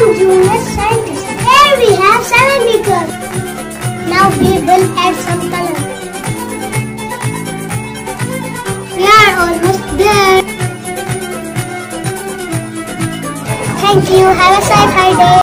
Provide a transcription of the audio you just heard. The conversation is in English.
am junior scientist. Here we have 7 beakers. Now we will add some color. We are almost there. Thank you. Have a safe day.